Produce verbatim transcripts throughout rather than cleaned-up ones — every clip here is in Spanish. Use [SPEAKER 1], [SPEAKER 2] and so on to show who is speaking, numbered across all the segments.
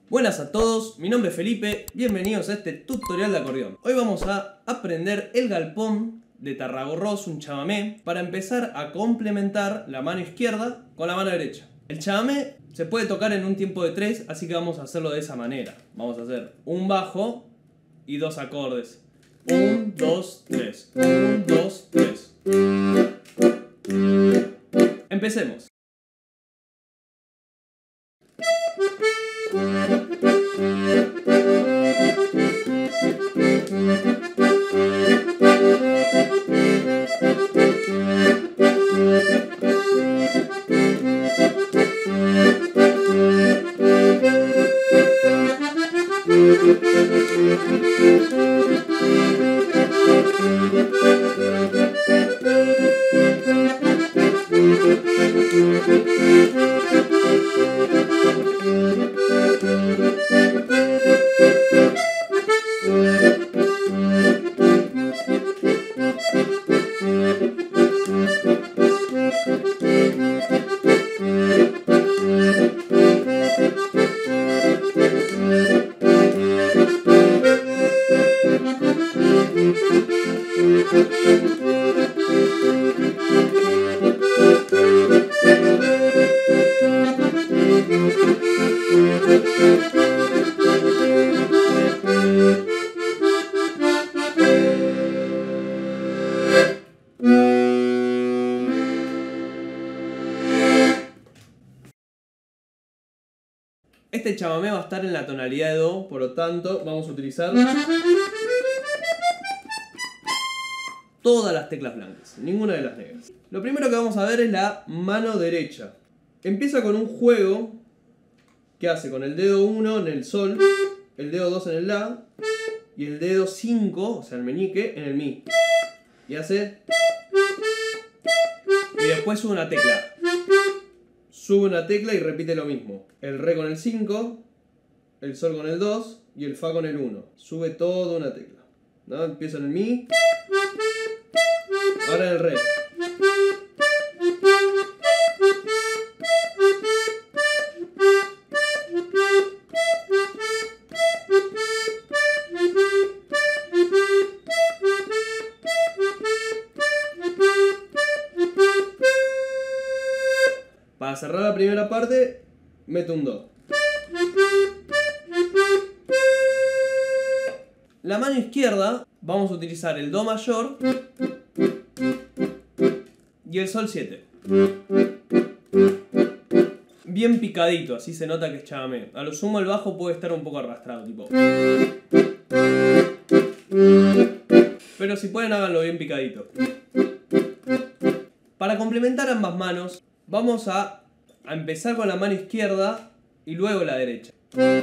[SPEAKER 1] Buenas a todos, mi nombre es Felipe, bienvenidos a este tutorial de acordeón. Hoy vamos a aprender el galpón de Tarragorros, un chamamé, para empezar a complementar la mano izquierda con la mano derecha. El chamamé se puede tocar en un tiempo de tres, así que vamos a hacerlo de esa manera. Vamos a hacer un bajo y dos acordes. Un, dos, tres. Un, dos, tres. Empecemos. Este chamamé va a estar en la tonalidad de do, por lo tanto vamos a utilizar todas las teclas blancas, ninguna de las negras. Lo primero que vamos a ver es la mano derecha. Empieza con un juego que hace con el dedo uno en el sol, el dedo dos en el la y el dedo cinco, o sea el meñique, en el mi. Y hace... y después sube una tecla. Sube una tecla y repite lo mismo. El re con el cinco, el sol con el dos y el fa con el uno. Sube toda una tecla, ¿no? Empieza en el mi. Ahora en el re. Para cerrar la primera parte, meto un do. La mano izquierda vamos a utilizar el do mayor y el sol siete. Bien picadito, así se nota que es chamamé. A lo sumo el bajo puede estar un poco arrastrado, tipo. Pero si pueden, háganlo bien picadito. Para complementar ambas manos, vamos a, a empezar con la mano izquierda y luego la derecha.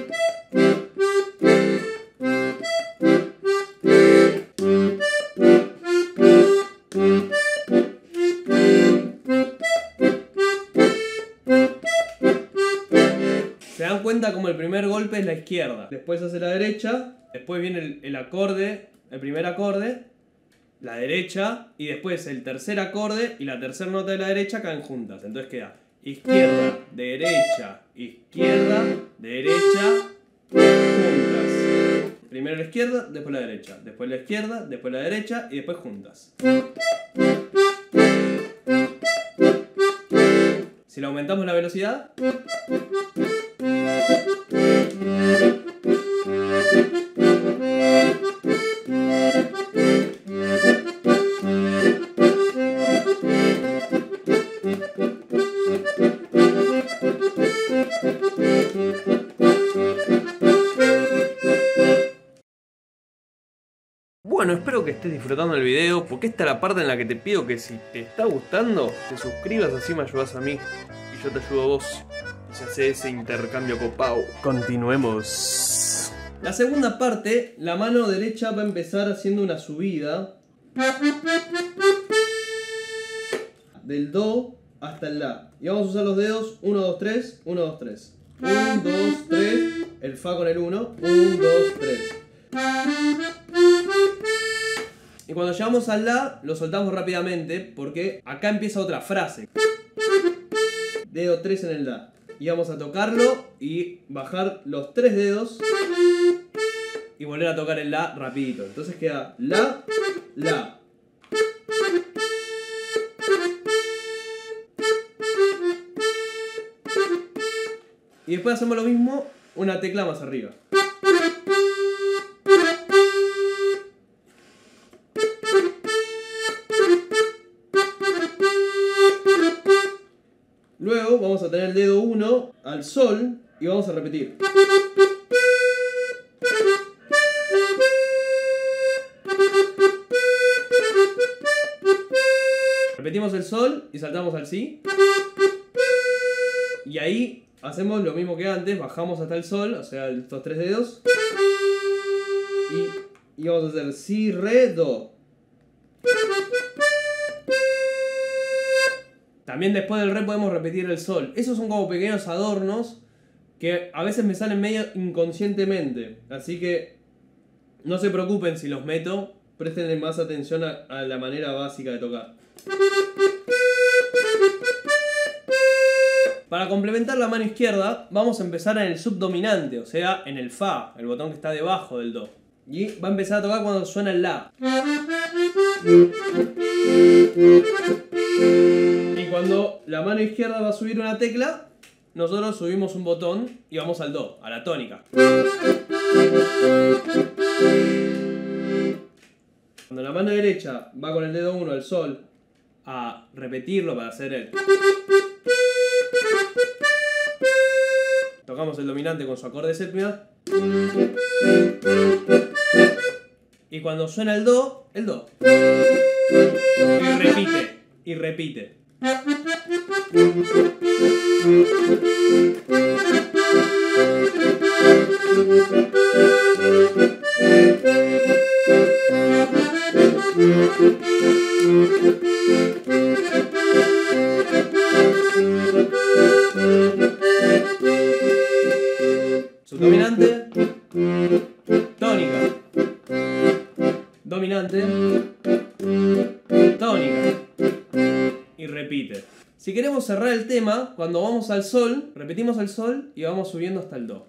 [SPEAKER 1] Se dan cuenta como el primer golpe es la izquierda, después hace la derecha, después viene el, el acorde, el primer acorde, la derecha, y después el tercer acorde y la tercera nota de la derecha caen juntas. Entonces queda izquierda, derecha, izquierda, derecha, juntas. Primero la izquierda, después la derecha, después la izquierda, después la derecha y después juntas. Si le aumentamos la velocidad, bueno, espero que estés disfrutando el video, porque esta es la parte en la que te pido que si te está gustando, te suscribas, así me ayudas a mí y yo te ayudo a vos. Y se hace ese intercambio copado. Continuemos. La segunda parte, la mano derecha va a empezar haciendo una subida del do hasta el la. Y vamos a usar los dedos uno, dos, tres, uno, dos, tres. uno, dos, tres, el fa con el uno, uno, dos, tres. Y cuando llegamos al la, lo soltamos rápidamente porque acá empieza otra frase. Dedo tres en el la. y vamos a tocarlo y bajar los tres dedos y volver a tocar el La rapidito. Entonces queda La, La. Y después hacemos lo mismo una tecla más arriba. Luego vamos a tener el dedo uno al Sol y vamos a repetir. Repetimos el Sol y saltamos al Si. Y ahí hacemos lo mismo que antes, bajamos hasta el Sol, o sea, estos tres dedos. Y, y vamos a hacer Si, Re, Do. También después del Re podemos repetir el Sol. Esos son como pequeños adornos que a veces me salen medio inconscientemente. Así que no se preocupen si los meto, presten más atención a, a la manera básica de tocar. Para complementar la mano izquierda, vamos a empezar en el subdominante, o sea, en el Fa, el botón que está debajo del Do. Y va a empezar a tocar cuando suena el La. Y cuando la mano izquierda va a subir una tecla, nosotros subimos un botón y vamos al Do, a la tónica. Cuando la mano derecha va con el dedo uno al Sol a repetirlo para hacer el... Tocamos el dominante con su acorde de séptima. Y cuando suena el Do, el Do. Y repite, y repite. Subdominante, tónica, dominante, tónica y repite. Si queremos cerrar el tema, cuando vamos al Sol, repetimos el Sol y vamos subiendo hasta el Do.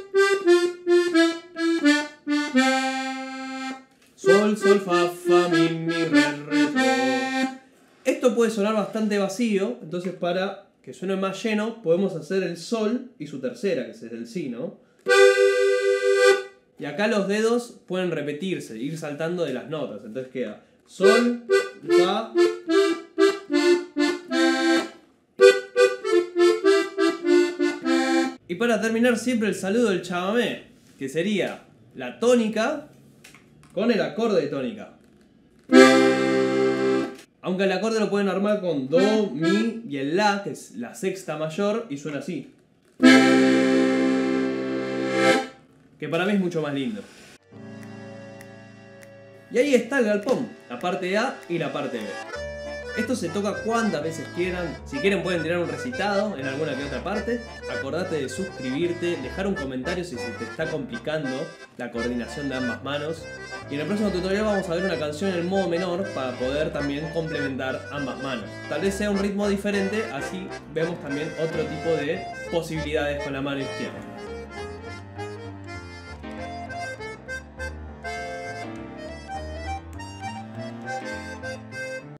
[SPEAKER 1] Sol, Sol, Fa, Fa, Mi, Mi, Re, Re, Do. Esto puede sonar bastante vacío, entonces para que suene más lleno podemos hacer el Sol y su tercera, que es el Si, ¿no? Y acá los dedos pueden repetirse, ir saltando de las notas. Entonces queda Sol, Fa. Y para terminar siempre el saludo del chamamé, que sería la tónica con el acorde de tónica. Aunque el acorde lo pueden armar con Do, Mi y el La, que es la sexta mayor, y suena así. Que para mí es mucho más lindo. Y ahí está el galpón, la parte A y la parte B. Esto se toca cuantas veces quieran. Si quieren pueden tirar un recitado en alguna que otra parte. Acordate de suscribirte, dejar un comentario si se te está complicando la coordinación de ambas manos. Y en el próximo tutorial vamos a ver una canción en modo menor para poder también complementar ambas manos. Tal vez sea un ritmo diferente, así vemos también otro tipo de posibilidades con la mano izquierda.